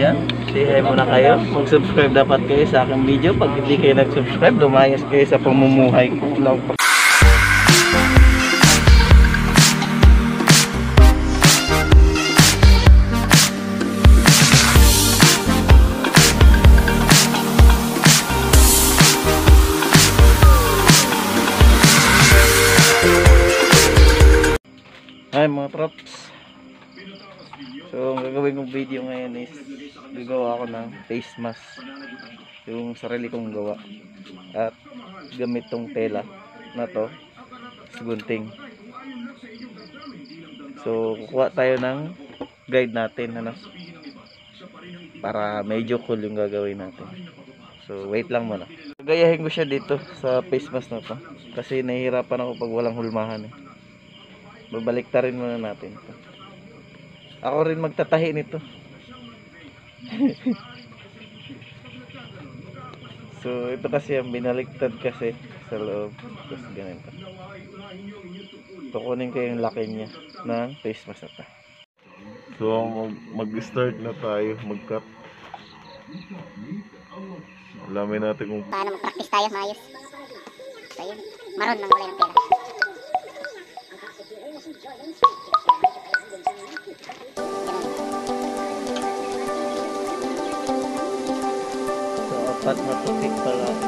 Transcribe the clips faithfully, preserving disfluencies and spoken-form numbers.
dyan. Say hi muna kayo. Mag-subscribe dapat kayo sa aking video. Pag hindi kayo nag-subscribe, lumayas kayo sa pamumuhay ko. Hi mga props. So ang gagawin kong video ngayon is gagawa ako ng face mask, yung sarili kong gawa, at gamit tong tela na to, gunting. So kukuha tayo ng guide natin, ano, para medyo cool yung gagawin natin. So wait lang muna. Gagayahin ko siya dito sa face mask na to kasi nahihirapan ako pag walang hulmahan eh. Babaliktarin muna natin ito. Ako rin magtatahi nito. So ito kasi ang binaliktad kasi sa loob. Tapos ganito. Tukunin ko yung laki niya ng face mask na. So mag-start na tayo mag-cut. Alamin natin kung paano mag-practice tayo maayos. So yun, maroon ng kulay ng tela. So apat na putik pala ito.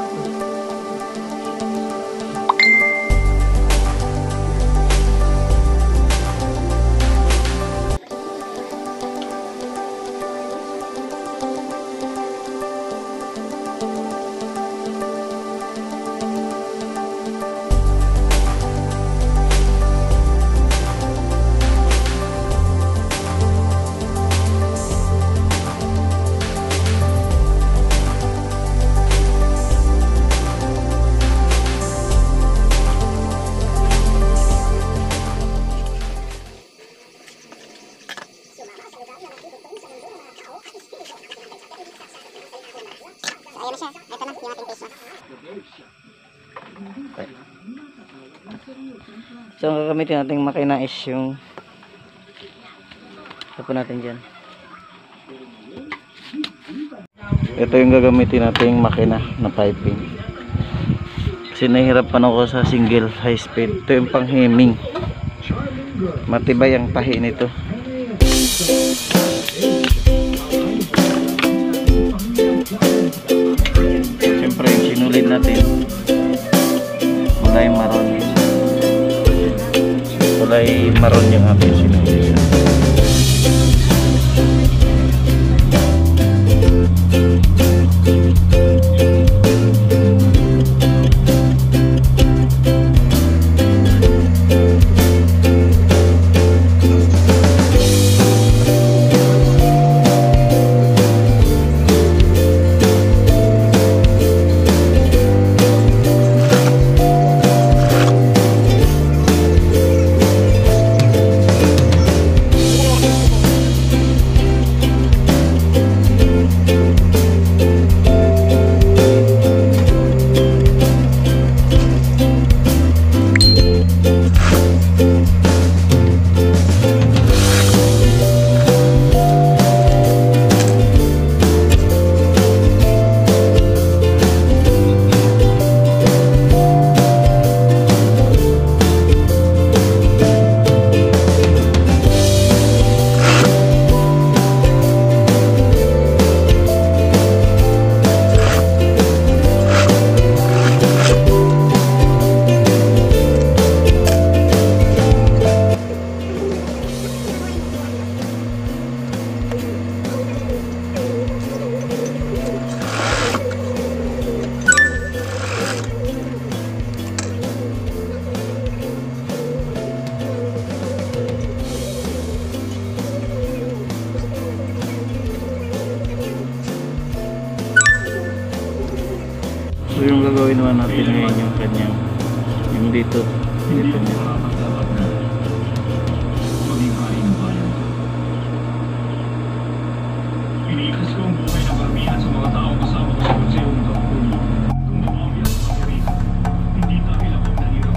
Ayan na siya. Ito na yung ating face mask. Okay. So ang gagamitin nating makina is yung tapo natin dyan. Ito yung gagamitin nating makina na piping. Kasi nahihirapan ako sa single high speed. Ito yung pang hemming. Matibay ang tahi nito. Siyempre yung sinulid natin kulay maroon. Kulay maroon yung ating sinulid. So yung gagawin naman natin ngayon yung kanyang yung dito dito niya. Inikas ko ang buhay ng karamihan sa mga taong kasama ko sa konsehong taon. Kung dumami ang pangyarihan, hindi dahil ako nahirap.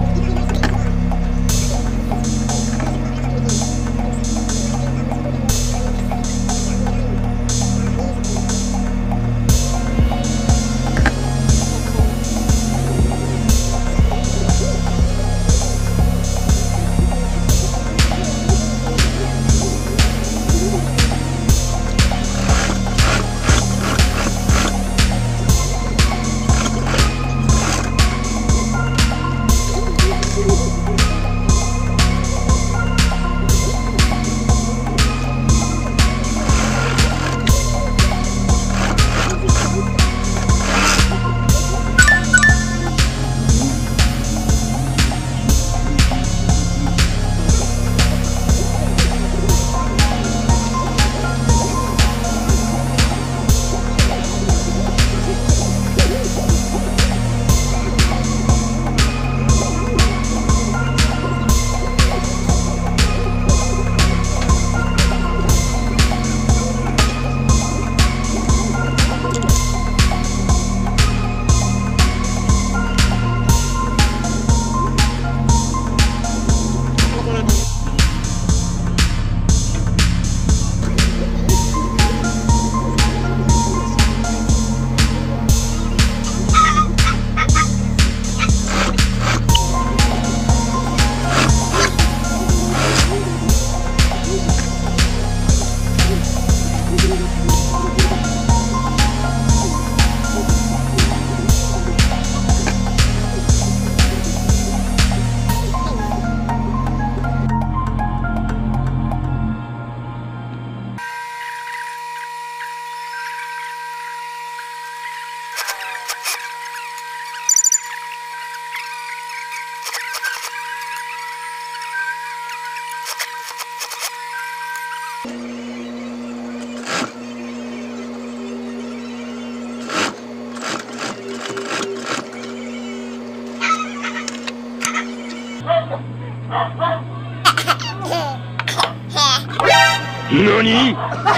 NANI?!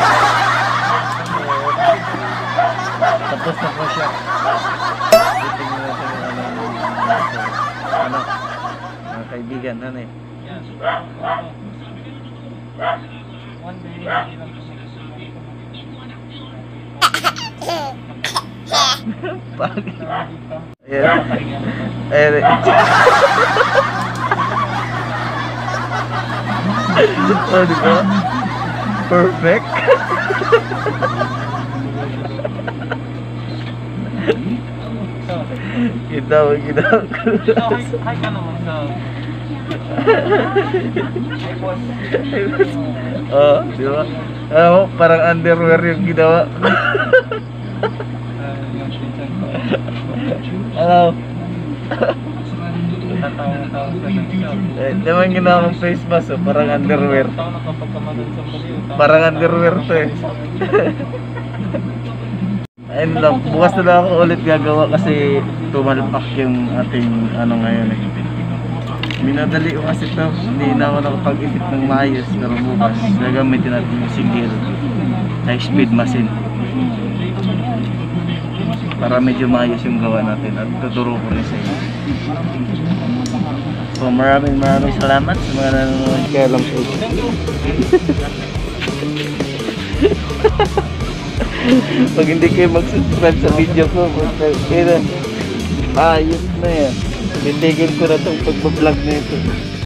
Tapos na po siya. Tingnan natin yung ano, ano, mga kaibigan, ano eh. Pag. Ayan. Ayan. Oh, di ba? Perfect. Kita mo, kita mo. Hi ka naman sa... Oh, di ba? Ano, parang underwear yung ginawa. Hello. Tatawa-tawa sa nag-shop. Eh, naman ginawa mong face mask, oh, parang underwear. Tao na kapag kamadan sa baliw. Parang underwear to eh. Ayun lang, bukas na lang ako ulit gagawa kasi tumalpak yung ating ano ngayon eh. Minadali ko kasi ito, hindi na ako nakapag-isip ng maayos, pero bukas gagamitin natin yung sigil, high speed machine, para medyo maayos yung gawa natin at tuturo ko rin sa inyo. So maraming maraming salamat sa mga nanonood kay Alam po. Pag hindi kayo mag-subscribe sa video ko, kaya ayos na yan. Titigil ko na itong pagbablog na ito.